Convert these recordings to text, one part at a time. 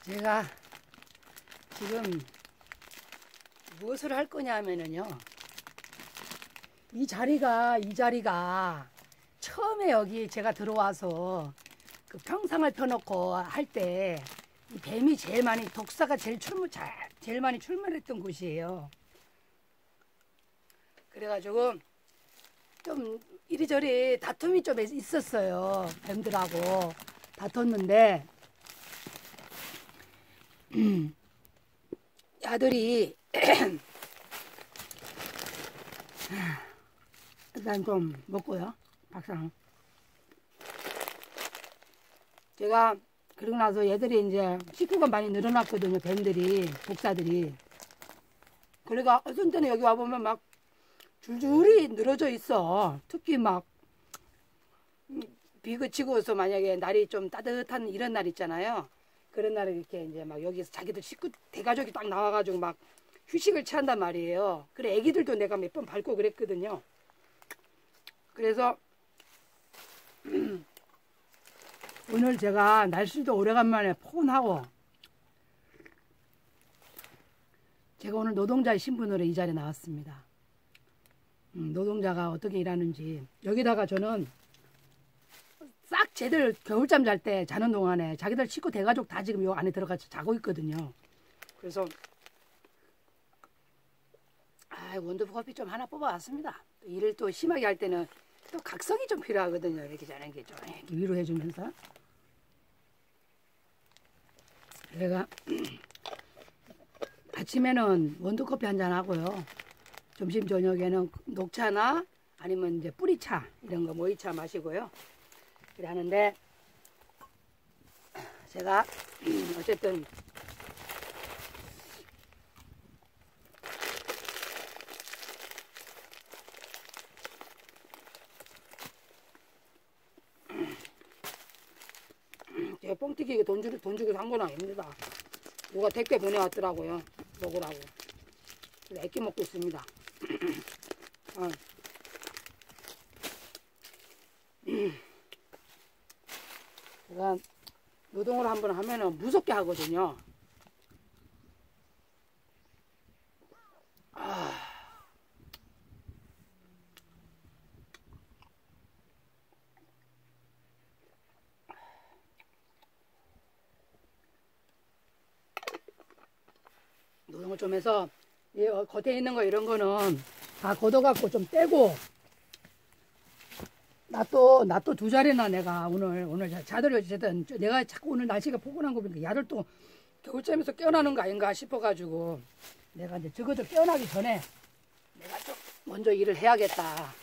제가 지금 무엇을 할 거냐 하면은요, 이 자리가 처음에 여기 제가 들어와서 그 평상을 펴놓고 할 때 이 뱀이 제일 많이, 독사가 제일 많이 출몰했던 곳이에요. 그래가지고 좀 이리저리 다툼이 좀 있었어요. 뱀들하고 다퉜는데 야들이 일단 좀 먹고요. 박상. 제가 그러고 나서 얘들이 이제 식구가 많이 늘어났거든요. 뱀들이, 독사들이. 그러니까 어떤 때는 여기 와보면 막 줄줄이 늘어져 있어. 특히 막 비 그치고서 만약에 날이 좀 따뜻한 이런 날 있잖아요. 그런 날에 이렇게 이제 막 여기서 자기들 식구 대가족이 딱 나와가지고 막 휴식을 취한단 말이에요. 그래 애기들도 내가 몇 번 밟고 그랬거든요. 그래서 오늘 제가 날씨도 오래간만에 포근하고 제가 오늘 노동자의 신분으로 이 자리에 나왔습니다. 노동자가 어떻게 일하는지. 여기다가 저는 싹 쟤들 겨울잠 잘 때 자는 동안에 자기들 식구 대가족 다 지금 요 안에 들어가서 자고 있거든요. 그래서 원두부 커피 좀 하나 뽑아왔습니다. 일을 또 심하게 할 때는 또 각성이 좀 필요하거든요. 이렇게 자는 게 좀 이렇게 위로해주면서. 제가 아침에는 원두커피 한잔 하고요. 점심 저녁에는 녹차나 아니면 이제 뿌리차 이런 거 모이차 마시고요. 그래 하는데 제가 어쨌든 제가 뻥튀기 돈 주고 산 건 아닙니다. 누가 택배 보내왔더라고요. 먹으라고. 그래서 애끼 먹고 있습니다. 제가 노동을 한번 하면은 무섭게 하거든요. 노동을 좀 해서 겉에 있는 거 이런 거는 다 걷어갖고 좀 떼고 낫또 두 자리나 내가 오늘 자들 어쨌든 내가 자꾸 오늘 날씨가 포근한 거 보니까 야들 또 겨울잠에서 깨어나는 거 아닌가 싶어가지고 내가 이제 저것들 깨어나기 전에 내가 좀 먼저 일을 해야겠다.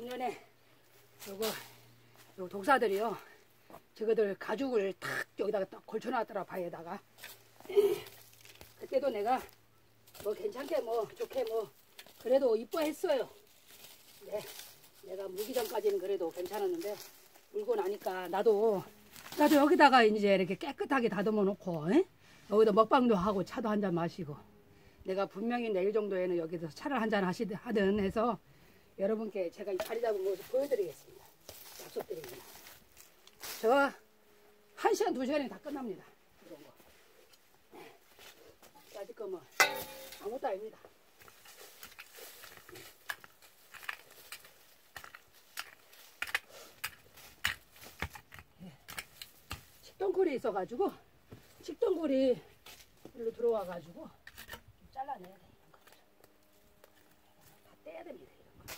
작년에 요 독사들이요. 저거들 가죽을 탁 여기다가 딱 걸쳐놨더라, 바에다가. 그때도 내가 뭐 괜찮게 뭐 좋게 뭐 그래도 이뻐했어요. 네, 내가 물기 전까지는 그래도 괜찮았는데 물고 나니까 나도 여기다가 이제 이렇게 깨끗하게 다듬어 놓고 여기다 먹방도 하고 차도 한잔 마시고 내가 분명히 내일 정도에는 여기서 차를 한잔 하든 해서 여러분께 제가 이 자리 잡은 모습 보여드리겠습니다. 약속드립니다. 저 1시간 2시간이 다 끝납니다. 이런 거. 아직 뭐 아무것도 아닙니다. 식동굴이 있어가지고 식동굴이 일로 들어와가지고 좀 잘라내야 돼. 이런 것들 다 떼야 됩니다. 이런 거.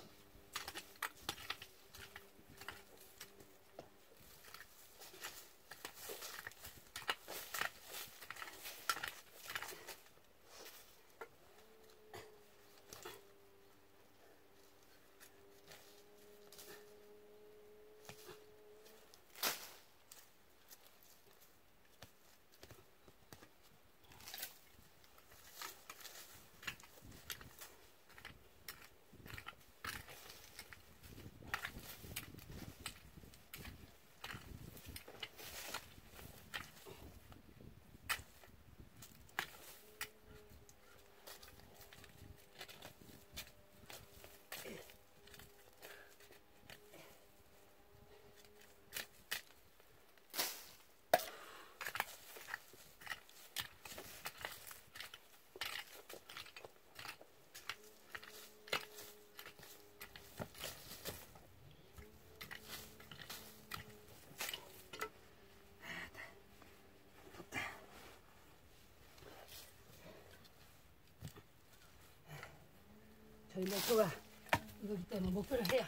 저희 목표가 이거기 때문에 목표를 해야.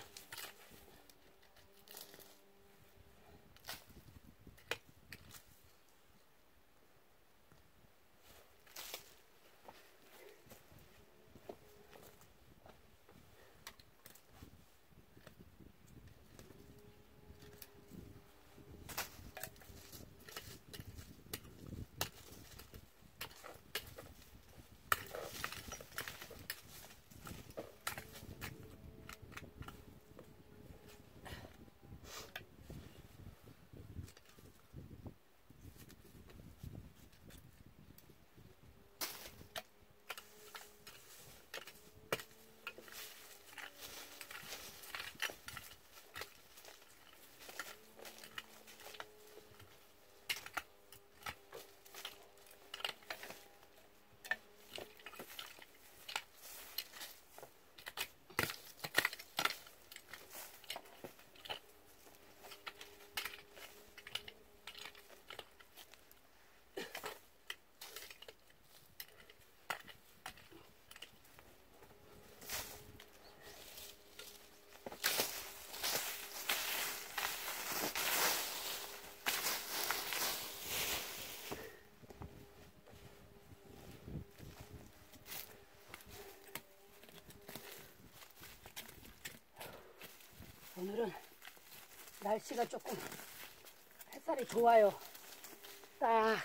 오늘은 날씨가 조금 햇살이 좋아요. 딱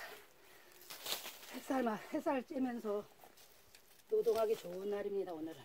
햇살 쬐면서 노동하기 좋은 날입니다. 오늘은.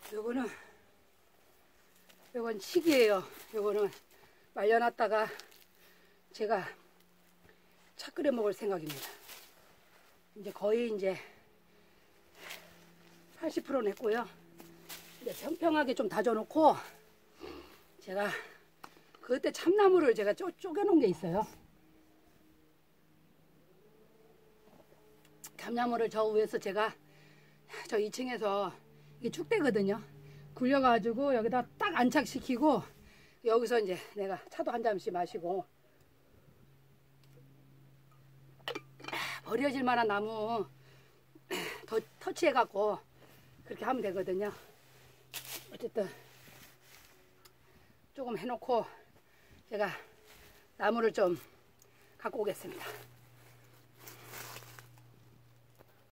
요건 칡이에요. 요거는 말려놨다가 제가 차 끓여 먹을 생각입니다. 이제 거의 이제 80% 냈고요. 이제 평평하게 좀 다져놓고 제가 그때 참나무를 제가 쪼개놓은 게 있어요. 참나무를 저 위에서 제가 저 2층에서 이게 축대거든요. 굴려가지고 여기다 딱 안착시키고 여기서 이제 내가 차도 한 잔씩 마시고 버려질 만한 나무 더 터치해갖고 그렇게 하면 되거든요. 어쨌든 조금 해놓고 제가 나무를 좀 갖고 오겠습니다.